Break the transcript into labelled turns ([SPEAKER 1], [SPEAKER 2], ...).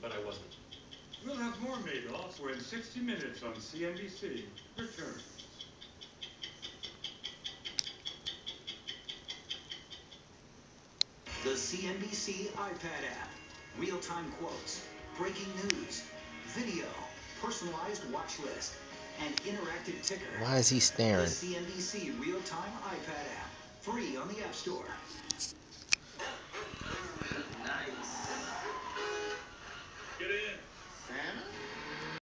[SPEAKER 1] but I wasn't.
[SPEAKER 2] We'll have more Madoff when 60 Minutes on CNBC returns.
[SPEAKER 3] The CNBC iPad app. Real-time quotes, breaking news, video, personalized watch list, and interactive ticker.
[SPEAKER 4] Why is he staring?
[SPEAKER 3] The CNBC Real-Time iPad app. Free on the App Store.
[SPEAKER 5] Nice.
[SPEAKER 2] Get in.
[SPEAKER 5] Santa?